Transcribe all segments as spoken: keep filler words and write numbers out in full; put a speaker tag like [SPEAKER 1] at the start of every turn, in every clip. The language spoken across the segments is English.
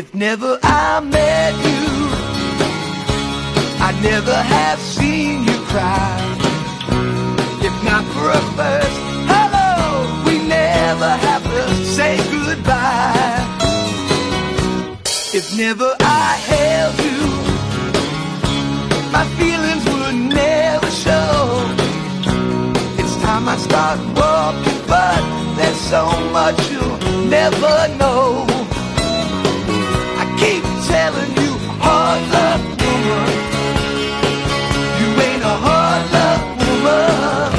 [SPEAKER 1] If never I met you, I'd never have seen you cry. If not for a first hello, we never have to say goodbye. If never I held you, my feelings would never show. It's time I start walking, but there's so much you'll never know. I keep telling you, hard luck woman, you ain't a hard luck woman.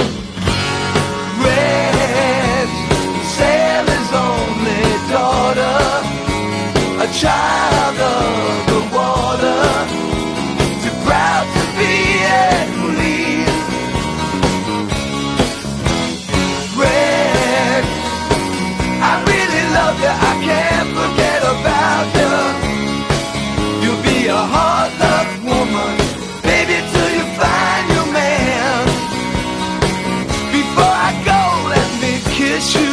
[SPEAKER 1] Red Sally's only daughter, a child of the water, too proud to be a queen. Red, I really love you, I can't forget about you. You'll be a hard luck woman, baby, till you find your man. Before I go, let me kiss you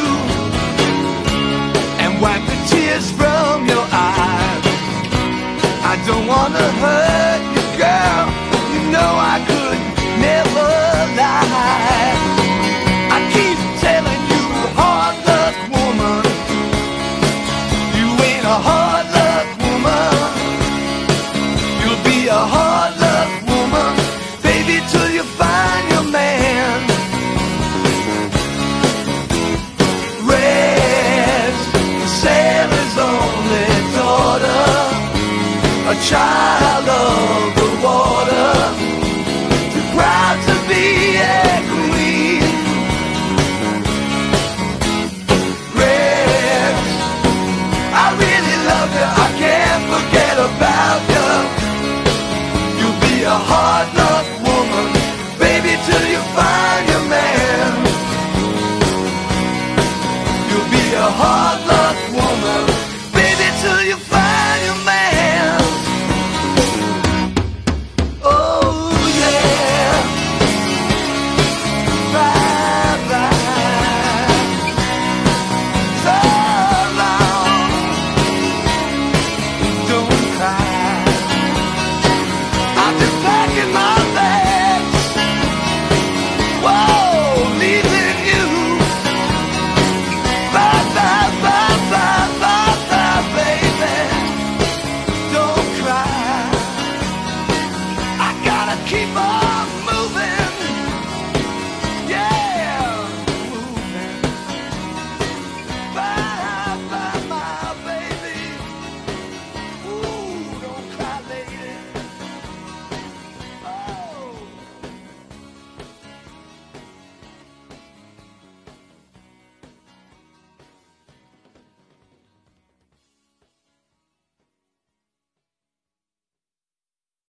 [SPEAKER 1] and wipe the tears from your eyes. I don't wanna hurt you, girl, you know I could never lie. I keep telling you, hard luck woman, you ain't a hard luck woman. You'll be a hard luck woman, baby, till you find your man. Red Sally's only daughter, a child